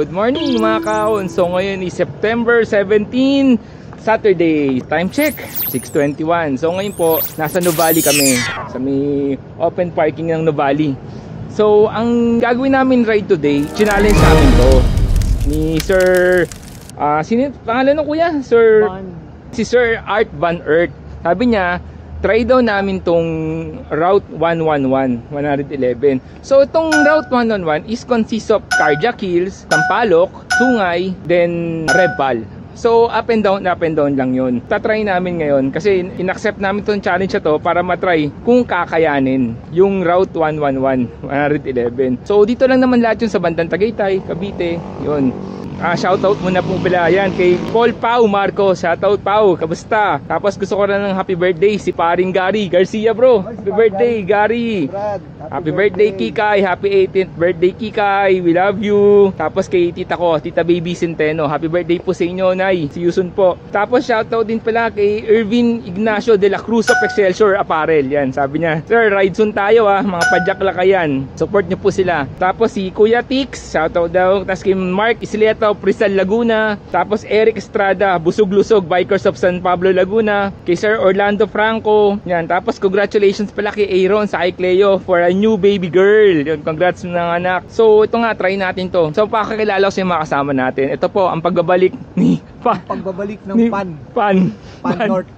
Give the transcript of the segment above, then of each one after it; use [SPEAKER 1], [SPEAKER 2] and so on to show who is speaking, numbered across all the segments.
[SPEAKER 1] Good morning mga kaon. So ngayon is September 17, Saturday. Time check, 6:21. So ngayon po, nasa Nuvali kami. Sa may open parking ng Nuvali. So ang gagawin namin ride today, challenge namin to ni Sir sino pangalan ng kuya? Sir Si Sir Art Van Earth. Sabi niya, try daw namin tong Route 111, 111. So itong Route 111 is consists of Cardiac Hills, Sampaloc, Sungay, then Rebal. So up and down lang yun. Tatry namin ngayon kasi inaccept namin itong challenge na to para matry kung kakayanin yung Route 111, 111. So dito lang naman lahat yun sa bandang Tagaytay, Cavite, yun. Shoutout muna po pala yan kay Paul Pau Marco. Shoutout Pau, kamusta? Tapos gusto ko rin ng happy birthday si paring Gary Garcia bro. Happy birthday Gary. Happy birthday Kikay. Happy 18th birthday Kikay. We love you. Tapos kay tita ko, Tita Baby Centeno. Happy birthday po sa inyo Nay. See you soon po. Tapos shoutout din pala kay Irvin Ignacio de la Cruz of Excelsior Apparel. Yan, sabi niya, Sir, ride soon tayo mga padyak lakayan. Support niyo po sila. Tapos si Kuya Tix, shoutout daw. Tapos kay Mark Isleto Rizal Laguna, tapos Eric Estrada, Busog-Lusog, Bikers of San Pablo Laguna, kay Sir Orlando Franco, yan, tapos congratulations pala kay Aaron sa kay Cleo for a new baby girl, yun, congrats ng anak. So ito nga, try natin to. So pakakilala ko sa mga kasama natin. Ito po ang pagbabalik ni Pan North.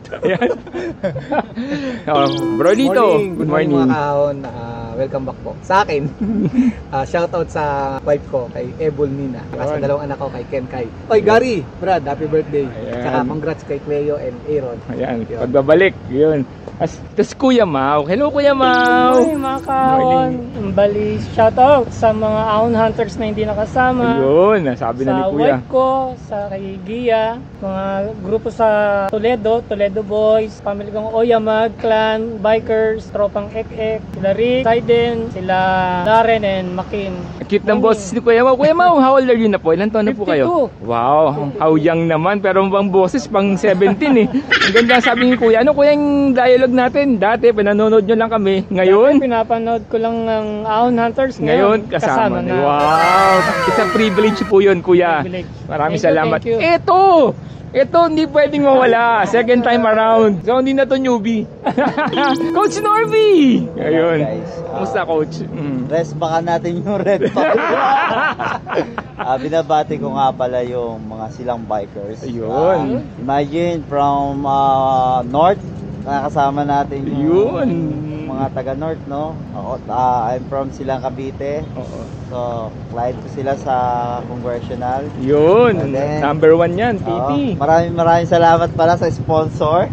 [SPEAKER 1] Bro Lito, good morning
[SPEAKER 2] mga kahon. Welcome back po sa akin. Shoutout sa wife ko kay Ebol Nina, sa dalawang anak ko kay Ken Kai. Oy Gary, Brad, happy birthday. Tsaka congrats kay Cleo and Aaron.
[SPEAKER 1] Ayan, pagbabalik, yun. Tapos Kuya Mau. Hello Kuya Mau.
[SPEAKER 3] Ay mga kahon. Bali, shoutout sa mga ahon hunters na hindi nakasama.
[SPEAKER 1] Ayun, nasabi na ni Kuya.
[SPEAKER 3] Sa wife ko, sa kay Gia, mga grupo sa Toledo Boys, family kong Oyamag, Clan, Bikers, Tropang Ek, sila Rick, Saiden, sila Darren and Makin.
[SPEAKER 1] Cute ng boses ni Kuya Mau. Kuya Mau, how old are you na po? Ilan taon na po kayo?
[SPEAKER 3] 52.
[SPEAKER 1] Wow, how young naman. Pero bang boses pang 17 eh. Ang ganda sabi ni Kuya. Ano Kuya yung dialogue natin? Dati pinanonood nyo lang kami. Ngayon?
[SPEAKER 3] Dati pinapanood ko lang ng ahon hunters.
[SPEAKER 1] Ngayon kasama na. Wow, it's a privilege po yun Kuya. Maraming salamat. Ito, hindi pwedeng mawala. Second time around. So, hindi na to newbie. Coach Norby! Ayun. Kumusta, Coach?
[SPEAKER 4] Rest baka natin yung red pack. Binabati ko nga pala yung mga silang bikers.
[SPEAKER 1] Ayun.
[SPEAKER 4] Imagine from North, nakasama natin yung mga taga North, no? I'm from Silang Cavite. So, client ko sila sa Congressional.
[SPEAKER 1] Yun, number 1 yan, PP.
[SPEAKER 4] Maraming salamat pala sa sponsor.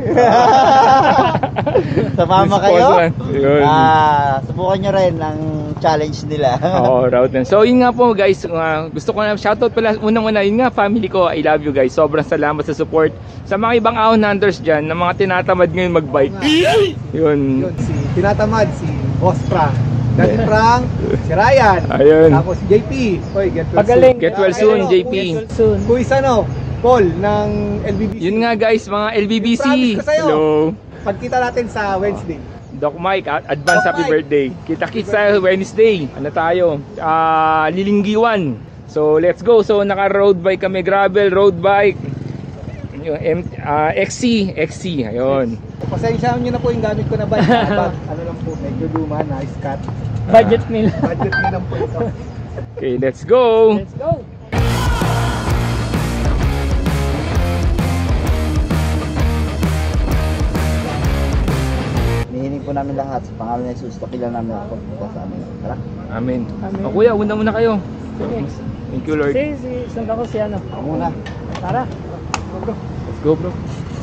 [SPEAKER 4] Sa mama kayo. Subukan nyo rin ang challenge nila.
[SPEAKER 1] Route na. So, yun nga po guys, gusto ko na shoutout pala unang-una, yun nga family ko, I love you guys. Sobrang salamat sa support. Sa mga ibang ahon hunters dyan, na mga tinatamad ngayon magbike. Yun.
[SPEAKER 2] Si tinatamad, si Ospra. Daddy Frank, si Ryan.
[SPEAKER 1] Ayun.
[SPEAKER 2] Tapos si JP. Oy,
[SPEAKER 1] Get well soon, JP.
[SPEAKER 2] Kuis Paul ng LBBC.
[SPEAKER 1] Yun nga guys, mga LBBC.
[SPEAKER 2] Promise ko sa'yo.
[SPEAKER 1] Hello.
[SPEAKER 2] Pagkita natin sa Wednesday.
[SPEAKER 1] Doc Mike, advance happy birthday. Kita-kits sa Wednesday. Ano tayo? Lilinggiwan. So let's go. So naka road bike kami, gravel road bike. XC. Ayun.
[SPEAKER 2] Pasensya nyo na po yung gamit ko na bike. Ano lang po, medyo luma, nice cut.
[SPEAKER 3] Budget meal
[SPEAKER 2] lang po ito.
[SPEAKER 1] Okay, let's go.
[SPEAKER 3] Let's go.
[SPEAKER 4] Nihiling po namin lahat sa pangalan ni Jesus. Takilan namin ako sa amin. Tara.
[SPEAKER 1] Amen. Kuya, una muna kayo. Thank you Lord.
[SPEAKER 3] Sundan ko si ano.
[SPEAKER 4] Ako muna.
[SPEAKER 3] Tara.
[SPEAKER 1] Let's go bro.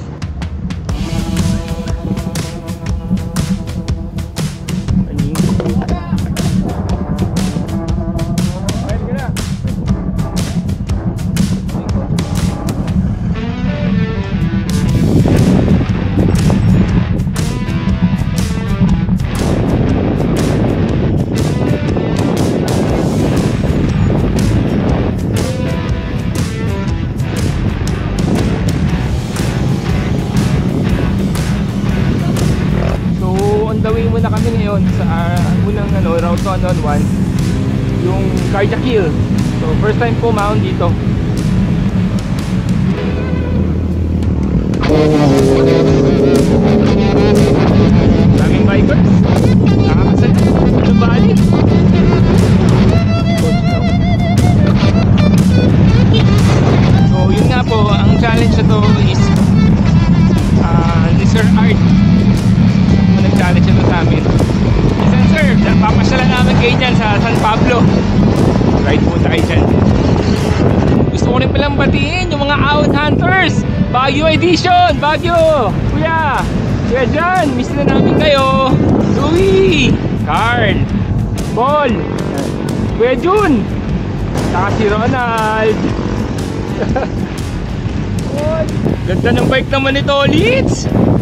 [SPEAKER 1] Muna kami ngayon sa unang Route 111, yung Cardiac Hill. So first time po maon dito. Daming bikers. Nakakasaya. Ito bali. So yun nga po, ang challenge na to is ni Sir Art. Nag-challenge ito sa amin. Listen sir, papasyalan namin kayo dyan sa San Pablo. Ride po tayo dyan. Gusto ko rin palang batiin yung mga out hunters. Baguio edition, Baguio. Kuya Jan, miss na namin kayo. Louie, Carl, Paul, Kuya Jun, saka si Ronald. Ganda ng bike naman ni Tolits.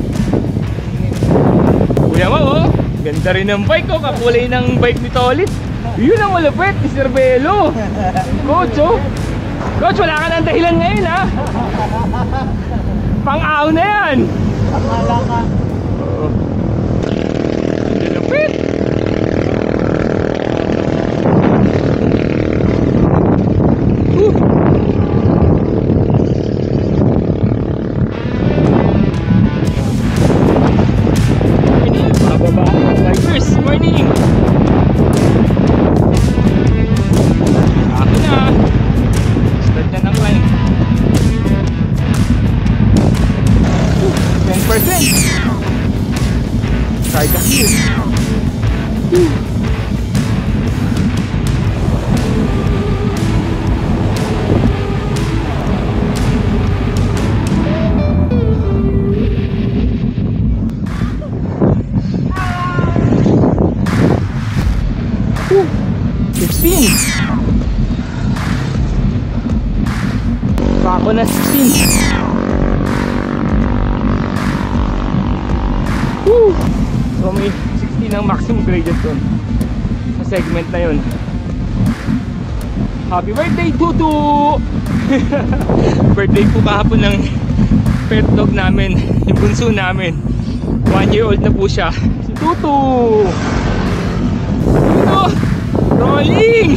[SPEAKER 1] Kuya mo, oh. Ganda rin ng bike, oh. Kakulay ng bike ni Tolits. Yun ang malapit ni Sir Belo. Coach, oh. Coach, wala ka ng dahilan ngayon, ha? Pang-aw na yan.
[SPEAKER 3] Akala ka.
[SPEAKER 1] Oo. Ang lapit. Morning, mga babae, bikers. Morning. Ako na. Start na ng line. 10%. Try the heel. Woo. 16. Ako na 16. Woo! So may 16 ang maximum gradient doon sa segment na yun. Happy birthday Tutu! Birthday po kahapon ng pet dog namin, yung bunso namin. 1 year old na po siya, si Tutu! Tutu! Rolling!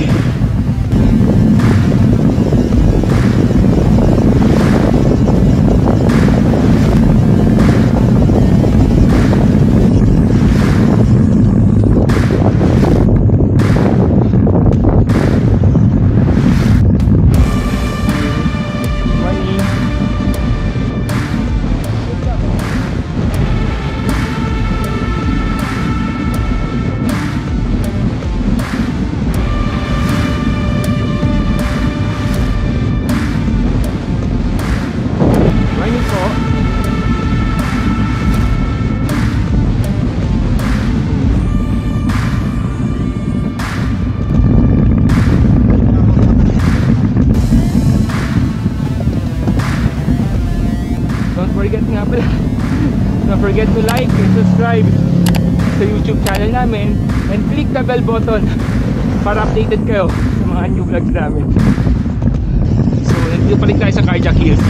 [SPEAKER 1] Don't forget to like and subscribe sa YouTube channel namin and click the bell button para updated kayo sa mga new vlogs namin. So, nandito pa rin tayo sa Cardiac Hills.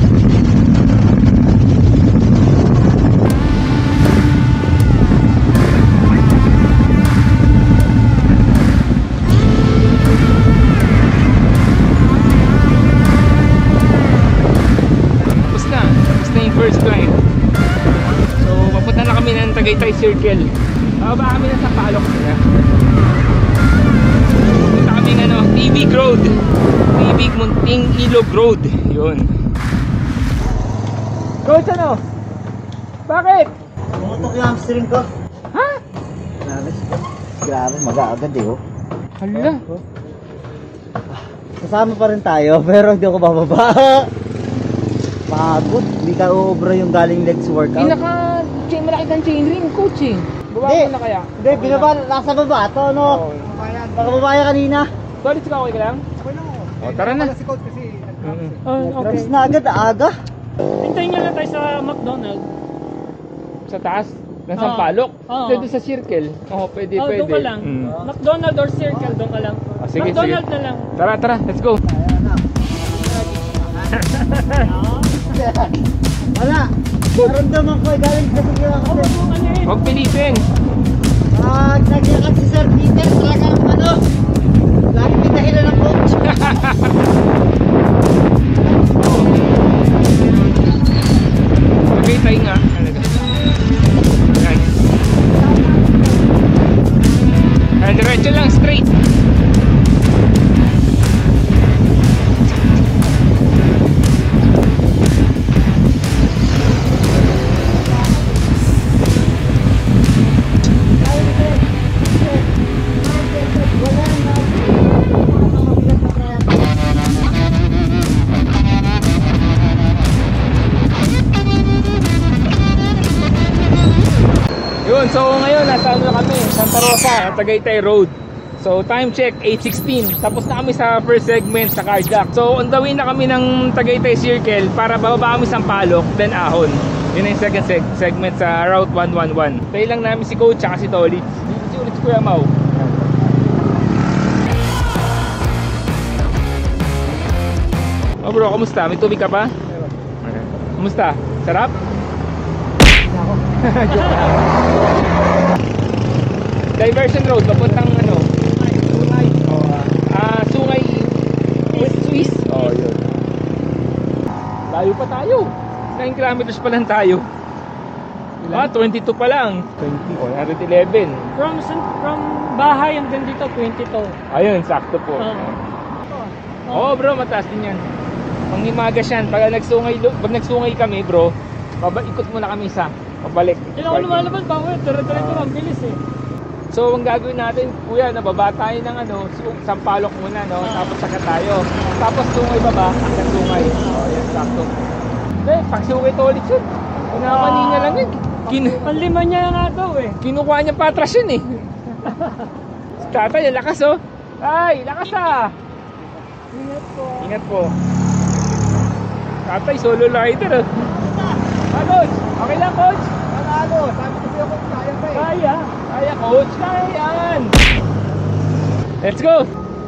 [SPEAKER 1] Tapos na yung first climb. So, papunta na kami ng Tagaytay Circle. Bababa kami na sa Palok na. Punta kami ng Tibig Road. Tibig Munting Ilog Road. Yun. Coach, ano? Bakit?
[SPEAKER 4] Pumutok yung hamstring ko.
[SPEAKER 1] Ha?
[SPEAKER 4] Grabe, mag-aagad eh, oh.
[SPEAKER 1] Hala.
[SPEAKER 4] Kasama pa rin tayo, pero hindi ako bababa. Pagod, hindi ka uubra yung galing legs workout.
[SPEAKER 1] Malaki kang chain ring, coach eh. Baba mo na kaya?
[SPEAKER 4] Hindi, binaba, nasa baba to, no? Nakababaya kanina.
[SPEAKER 1] Solid ka, okay ka lang?
[SPEAKER 2] Okay lang ako.
[SPEAKER 1] O, tara na.
[SPEAKER 2] Si coach kasi nag-practice.
[SPEAKER 3] Okay.
[SPEAKER 4] Tapos na agad, aga.
[SPEAKER 3] Hintayin nyo lang tayo sa McDonald's.
[SPEAKER 1] Sa taas? Ng Sampalok?
[SPEAKER 3] Oo.
[SPEAKER 1] Pwede sa circle? Oo, pwede,
[SPEAKER 3] Oh,
[SPEAKER 1] pwede.
[SPEAKER 3] doon ka lang. McDonald's or Circle, doon ka lang.
[SPEAKER 1] Sige,
[SPEAKER 3] McDonald's
[SPEAKER 1] sige.
[SPEAKER 3] na lang.
[SPEAKER 1] Tara, tara, let's go.
[SPEAKER 4] Wala. Naramdaman ko, galing kasi kaya ako.
[SPEAKER 1] Huwag pilitin.
[SPEAKER 4] Nagyakag si Sir Peter, talagang lagi may dahilan ng coach.
[SPEAKER 1] So ngayon nasa ano kami, Santa Rosa, Tagaytay Road. So time check 8:16. Tapos na kami sa first segment sa Carjack. So on the way na kami ng Tagaytay Circle para bababa kami sa Sampaloc, then Ahon. Yun yung second segment sa Route 111. Tayo lang namin si Coach at si Tolitz. Dito si ulit si Kuya Mau. Oh bro, kamusta? May tubig ka pa? Kamusta? Sarap? Diversion road, papuntang ano? Sungay. Sungay Swiss. Oh, yun. Layo pa tayo. 9 kilometers pa lang tayo. 22 pa lang. 20. Oh, 111.
[SPEAKER 3] From bahay hanggang dito, 22.
[SPEAKER 1] Ayun, sakto po. Oh bro, mataas din yan. Panghimagas yan. Pag nagsungay kami bro, ikot muna kami isa. Pabalik.
[SPEAKER 3] Kailan ko lumalabas ba? Dire-diretso lang, bilis eh.
[SPEAKER 1] So ang gagawin natin, kuya, nababa tayo ng ano, Sampaloc muna, no? Tapos saka tayo. Tapos sungay baba, hanggang sungay. Oh, yan, sakto. Eh, pagsungay to ulit yun. Pinamani niya lang yun.
[SPEAKER 3] Panlima niya nga daw eh.
[SPEAKER 1] Kinukuha niya patras yun eh. Si tatay, lakas oh. Ay, lakas ah.
[SPEAKER 3] Ingat po.
[SPEAKER 1] Ingat po. Tatay, solo rider oh. Coach, okay lang coach?
[SPEAKER 2] Panalo, sabi ko sa'yo kung kaya pa eh.
[SPEAKER 1] Kaya. Kaya coach, kaya yan. Let's go.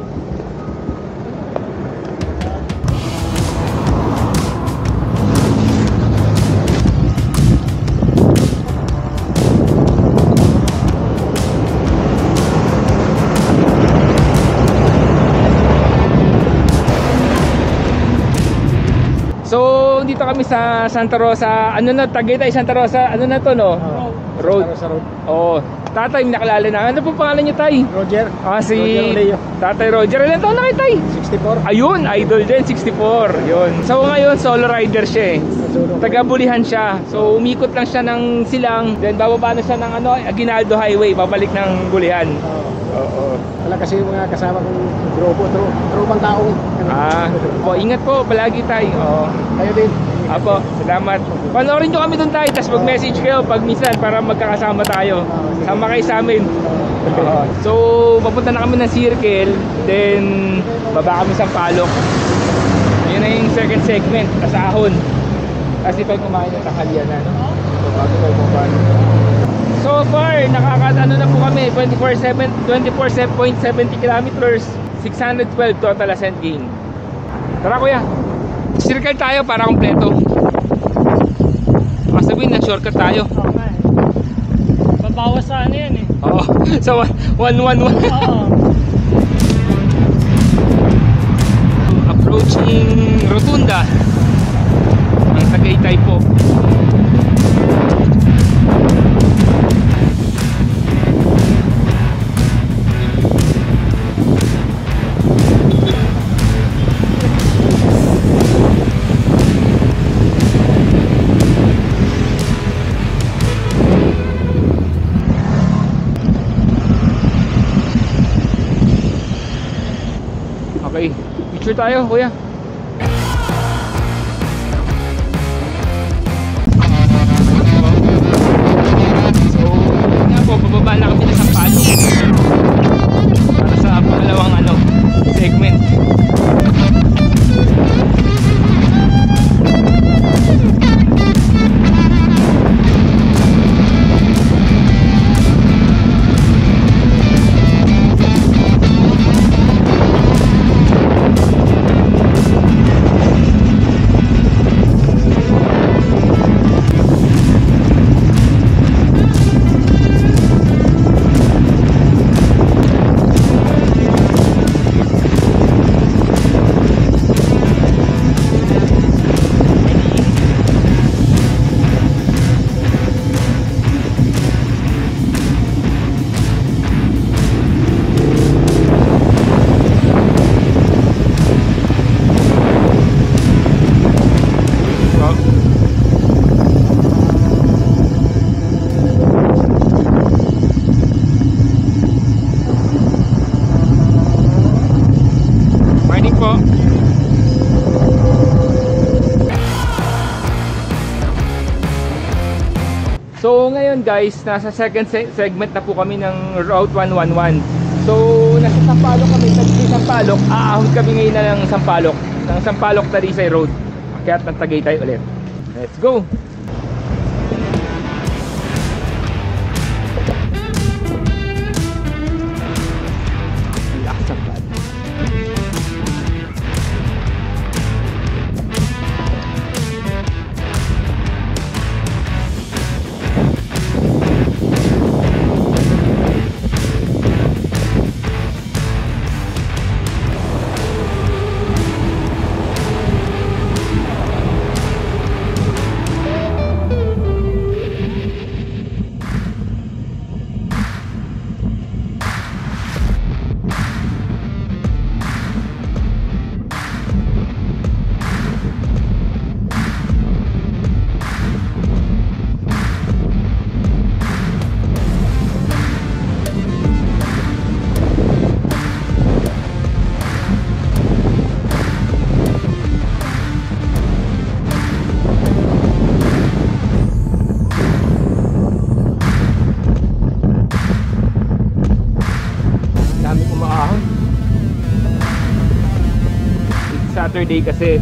[SPEAKER 1] So, dito kami sa Santa Rosa. Ano na, Tagaytay Santa Rosa. Ano na to, no? Road.
[SPEAKER 2] Santa Rosa Road.
[SPEAKER 1] Oo. Tatay, nakalala na. Ano po pangalan niyo, tay?
[SPEAKER 2] Roger.
[SPEAKER 1] Si
[SPEAKER 2] Roger Leo.
[SPEAKER 1] Tatay Roger. Ilan taon na kayo, tay?
[SPEAKER 2] 64.
[SPEAKER 1] Ayun, idol din, 64. Yun. So, ngayon, solo rider siya eh. Taga-Bulihan siya. So, umikot lang siya ng Silang. Then, bababa na siya ng ano, Aguinaldo Highway. Babalik ng Bulihan. Oo.
[SPEAKER 2] Wala kasi yung mga kasama kong tropang tao.
[SPEAKER 1] Ingat po, palagi tayo. Oo.
[SPEAKER 2] Kayo din.
[SPEAKER 1] Apo, salamat. Panoorin nyo kami doon tayo, tapos mag-message kayo pag minsan para magkakasama tayo. Sama kayo sa amin. So, papunta na kami ng Circle, then baba kami sa Sampaloc. Yun na yung second segment, sa Ahon. Kasi pag kumain ng tanghalian na, no? So, bago tayo kumain. So far, nakakatano na po kami, 24.70 kilometers, 612 total ascent gain. Tara kuya, circle tayo para kompleto. Baka sabihin na shortcut tayo.
[SPEAKER 3] Okay. Babawas sa ano yan eh.
[SPEAKER 1] Oo, so 111.
[SPEAKER 3] Oo.
[SPEAKER 1] Approaching Rotunda ng Tagaytay po. Okay, picture tayo kuya. So, yun nga po, bababa na kami na Sampaloc para sa pangalawang ano, segment. ngayon guys, nasa second segment na po kami ng Route 111. So nasa Sampaloc kami, sa Sampaloc, aahon kami ngayon na ng Sampaloc Talisay Road. Kaya't ng Tagaytay ulit. Let's go! Saturday kasi.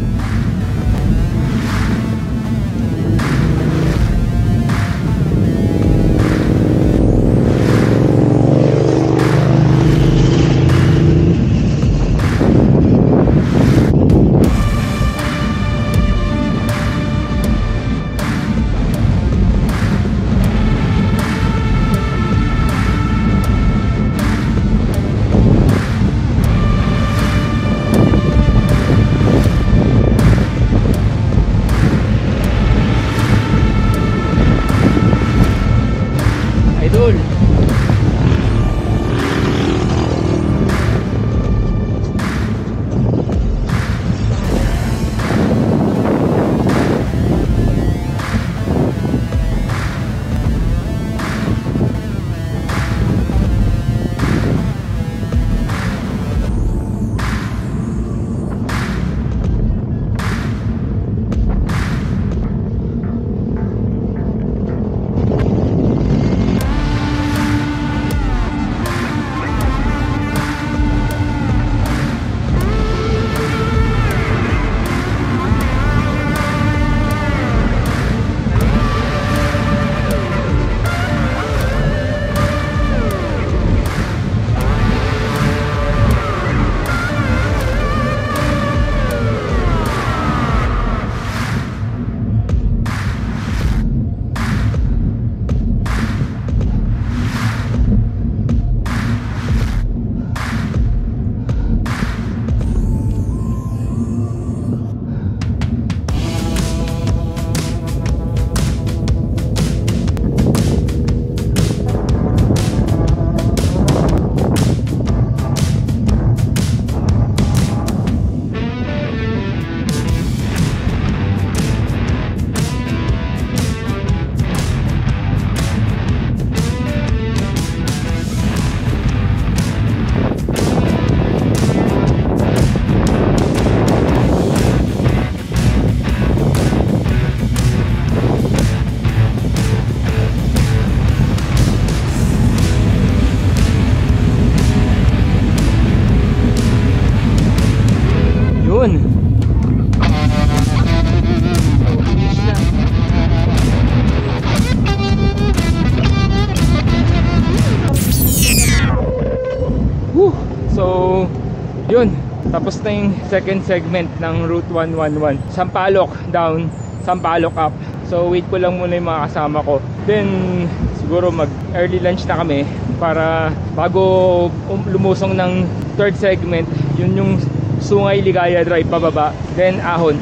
[SPEAKER 1] Yun, tapos na yung second segment ng Route 111. Sampaloc down, Sampaloc up. So wait ko lang muna yung mga kasama ko. Then siguro mag early lunch na kami para bago lumusong ng third segment. Yun yung Sungay Ligaya Drive pababa. Then ahon.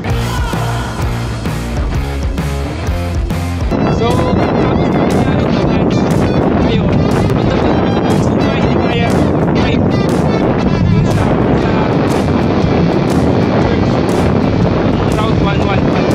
[SPEAKER 1] So tapos na lunch ngayon. Sungay Ligaya Drive. Route 111.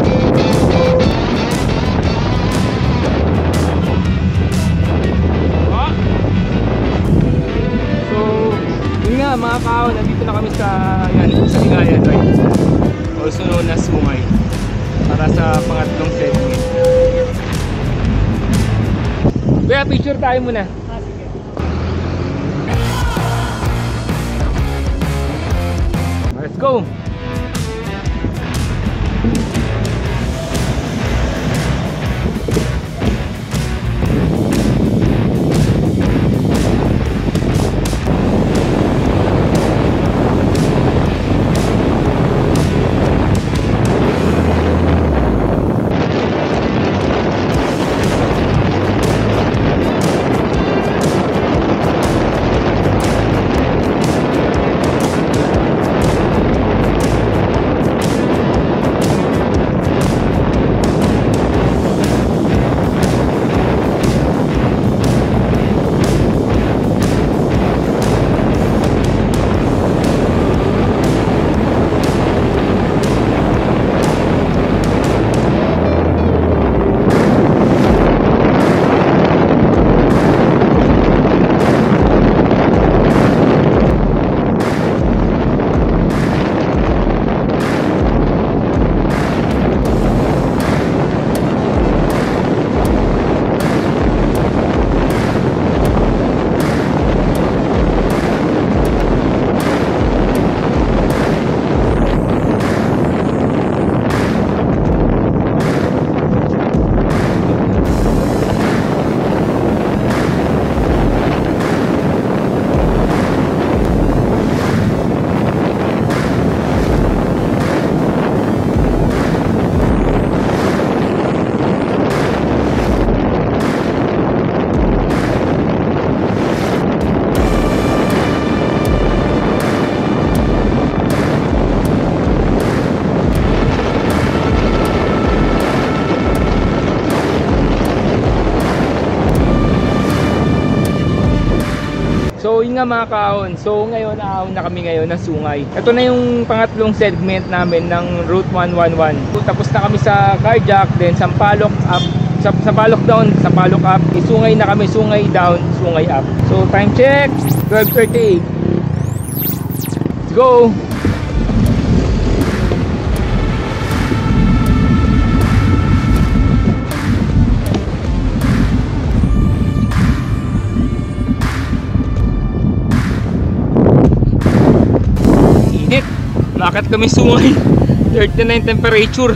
[SPEAKER 1] So, yun nga mga kao, nandito na kami sa Ligaya Drive, also known as Sungay, para sa pangatlong segment. Kuya, picture tayo muna.
[SPEAKER 3] Sige.
[SPEAKER 1] Let's go! So yun nga mga kaahon, so ngayon aahon na kami ngayon ng Sungay. Ito na yung pangatlong segment namin ng Route 111. Tapos na kami sa Carjack, then Sampaloc up, Sampaloc down, Sampaloc up, Sungay na kami, Sungay down, Sungay up. So time check, 12:38. Let's go! Bakit kami Sungay? 39 temperature.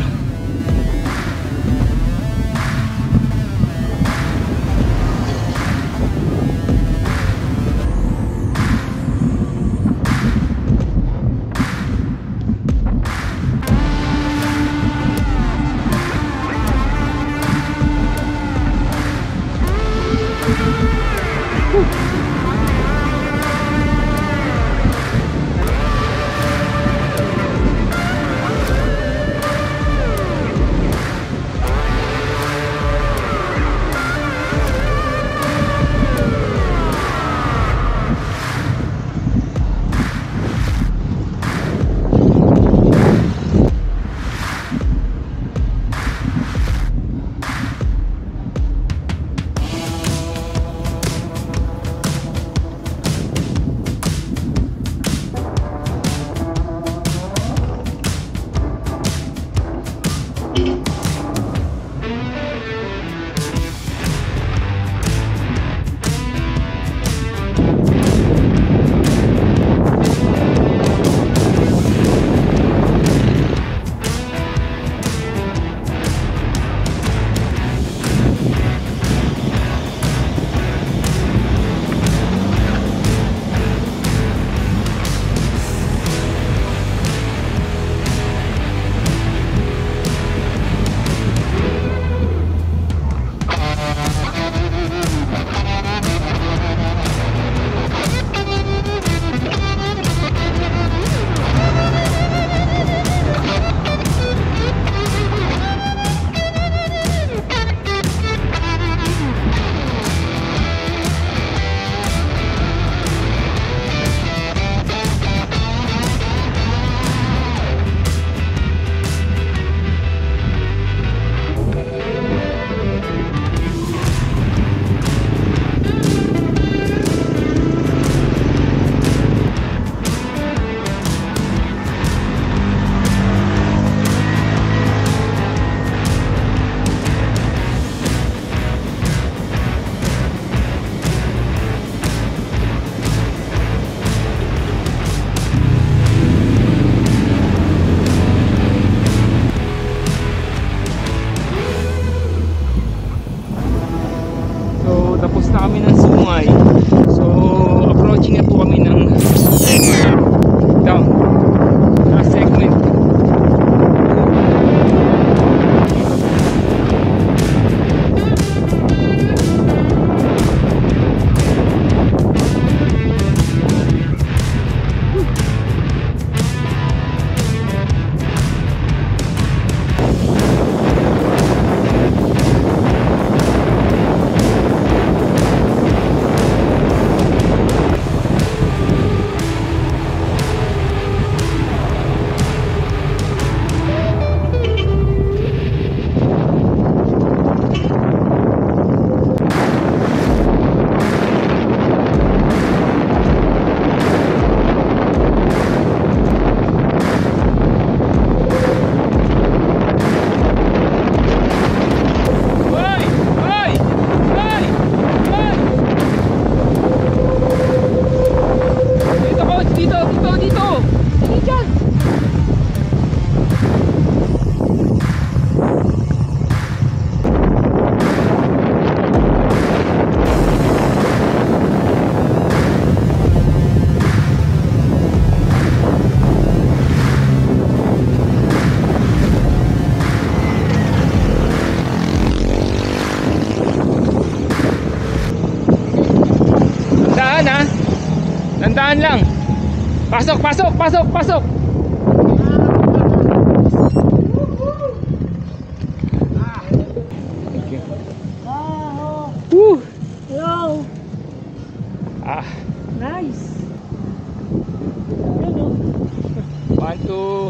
[SPEAKER 1] Dahan-dahan lang. Pasok, pasok, pasok, pasok. Thank you. Woo!
[SPEAKER 3] Hello.
[SPEAKER 1] Ah,
[SPEAKER 3] Nice. Yun,
[SPEAKER 1] 1, 2.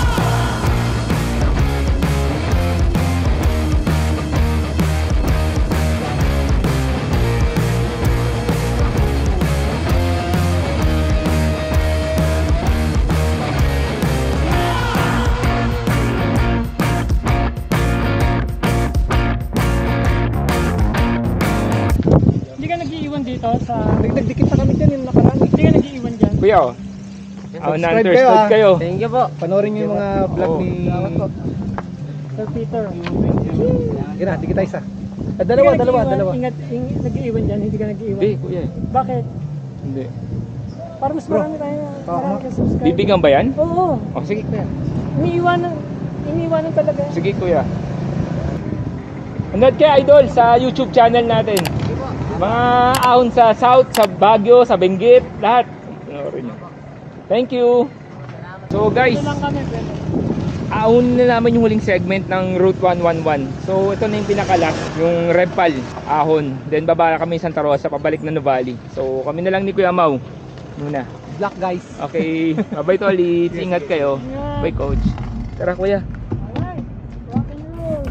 [SPEAKER 3] Hindi ka nag-iiwan dito sa...
[SPEAKER 2] Nagdikit na kami dyan yung nakaraan.
[SPEAKER 3] Hindi ka nag-iiwan dyan.
[SPEAKER 1] Kuya, oh.
[SPEAKER 2] Subscribe
[SPEAKER 1] Understood kayo.
[SPEAKER 2] Thank you po. Panoorin niyo yung mga vlog
[SPEAKER 1] Oo.
[SPEAKER 2] ni...
[SPEAKER 3] Sir Peter.
[SPEAKER 2] Yan na, dikit tayo isa. Dalawa.
[SPEAKER 3] Ingat, nag-iiwan dyan, hindi ka nag-iiwan.
[SPEAKER 1] Hindi, kuya.
[SPEAKER 3] Bakit?
[SPEAKER 1] Hindi.
[SPEAKER 3] Para mas marami tayo. Marami ka subscribe.
[SPEAKER 1] Bibigyan ba yan?
[SPEAKER 3] Oo.
[SPEAKER 1] Oh, sige kuya.
[SPEAKER 3] Iniiwanan talaga.
[SPEAKER 1] Sige kuya. Nanood kayo idol sa YouTube channel natin. Mga ahon sa South, sa Baguio, sa Benguet, lahat. Panoorin niyo. Thank you. So guys,
[SPEAKER 3] Ito lang kami, pwede.
[SPEAKER 1] ahon na naman yung huling segment ng Route 111. So ito na yung pinaka-last, yung Repal, ahon. Then bababa kami sa Santa Rosa, pabalik na Nuvali. So kami na lang ni Kuya Mau muna.
[SPEAKER 2] Black guys.
[SPEAKER 1] Okay, bye to ulit. Ingat kayo. Bye coach. Tara kuya.
[SPEAKER 3] Alright. Rock and roll.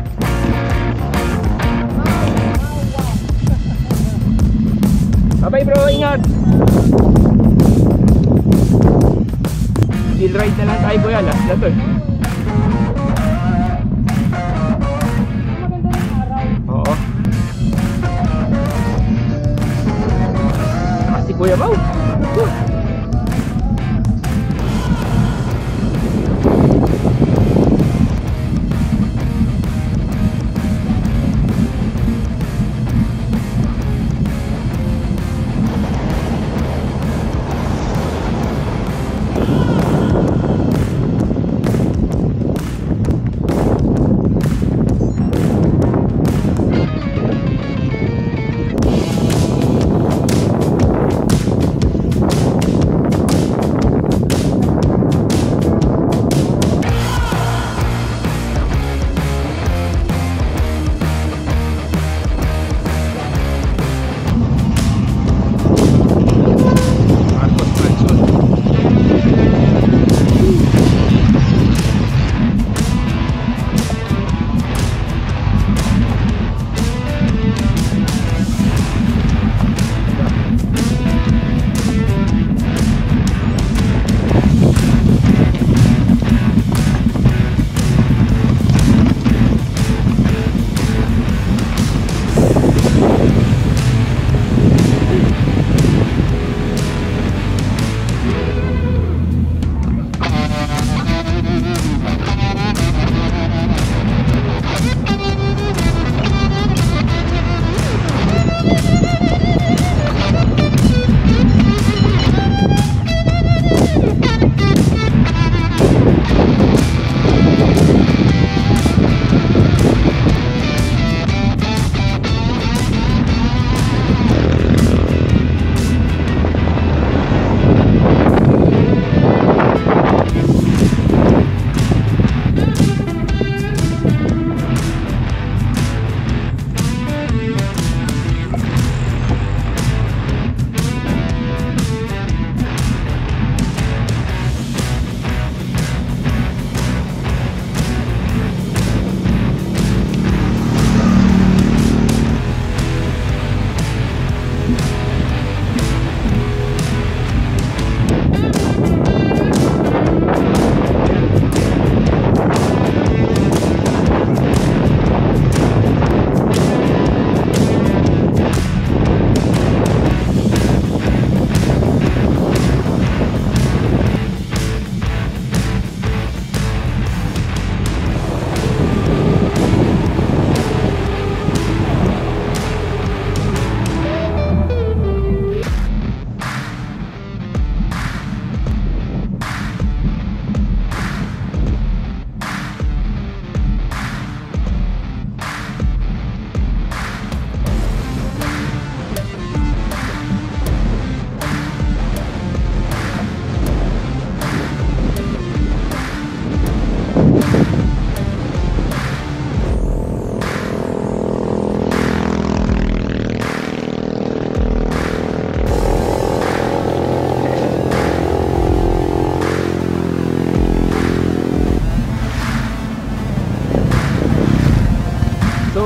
[SPEAKER 1] Bye bro, ingat. Chill ride na lang tayo kuya, last na to.
[SPEAKER 3] Maganda yung araw.
[SPEAKER 1] Oo. Si Kuya Mau.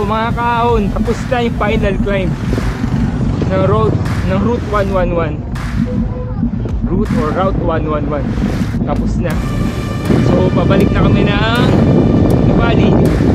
[SPEAKER 1] mga kaahon, tapos na yung final climb ng Route 111. Route 111. Tapos na. So pabalik na kami ng Nuvali.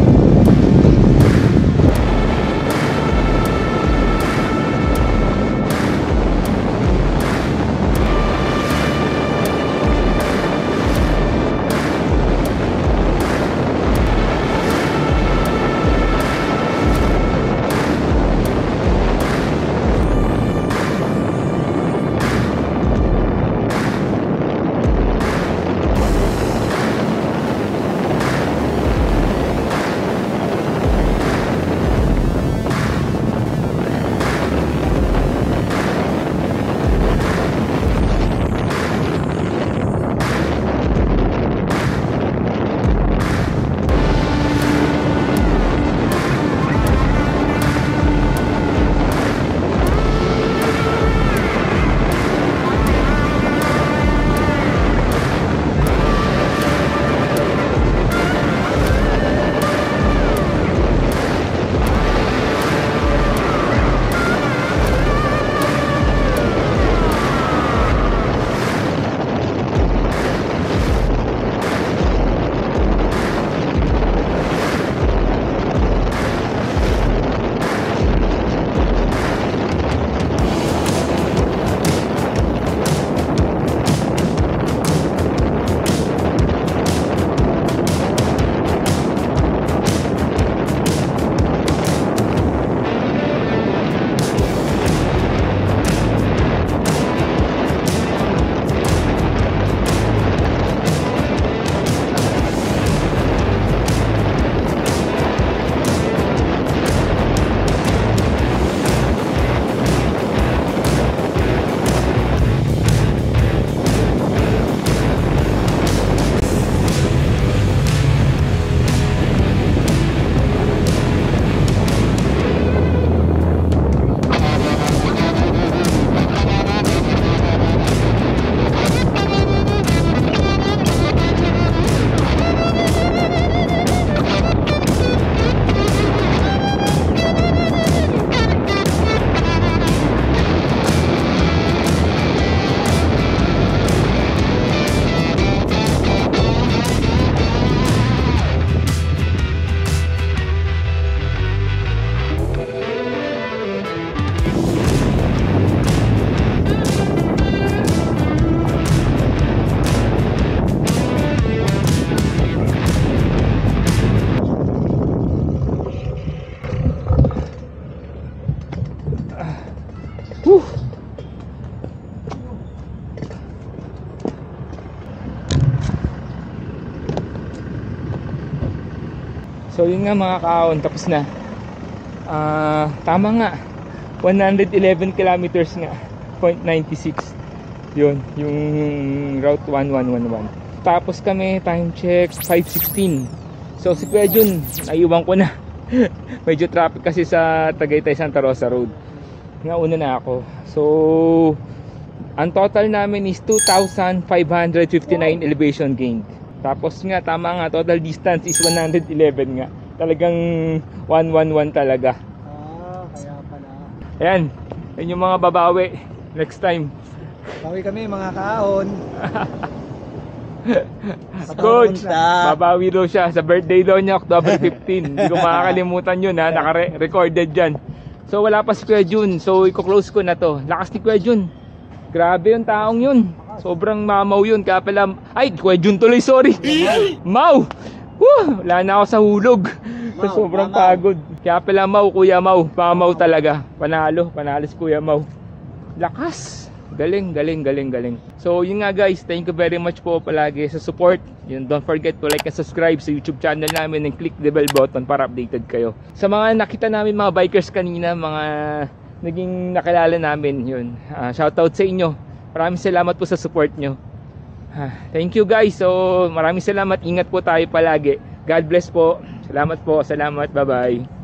[SPEAKER 1] So yun nga mga kaahon, tapos na. Tama nga, 111 kilometers nga, 0.96. Yun, yung Route 1111. Tapos kami, time check, 5:16. So si Kuya Jun, naiwan ko na. Medyo traffic kasi sa Tagaytay Santa Rosa Road. Nauna na ako. So ang total namin is 2,559 elevation gained. Tapos nga, tama nga, total distance is 111 nga. Talagang 111 talaga.
[SPEAKER 2] Kaya pala.
[SPEAKER 1] Ayan, yun yung mga babawi. Next time.
[SPEAKER 2] Bawi kami mga kaahon.
[SPEAKER 1] Coach, babawi daw siya. Sa birthday daw niya, October 15. Hindi ko makakalimutan yun ha, naka-recorded dyan. So wala pa si Kuya Jun. So i-close ko na to. Lakas ni Kuya Jun. Grabe yung taong yun. Sobrang mamaw yun. Kaya pala, ay, Kuya Jun tuloy, sorry. Mau! Wala na ako sa hulog. Sobrang pagod. Kaya pala Mau, Kuya Mau. Mamaw talaga. Panalo si Kuya Mau. Lakas. Galing. So yun nga guys, thank you very much po palagi sa support. Yun, don't forget to like and subscribe sa YouTube channel namin and click the bell button para updated kayo. Sa mga nakita namin mga bikers kanina, mga naging nakilala namin, yun, shoutout sa inyo. Maraming salamat po sa support nyo. Thank you guys. So maraming salamat. Ingat po tayo palagi. God bless po. Salamat po. Salamat. Bye bye.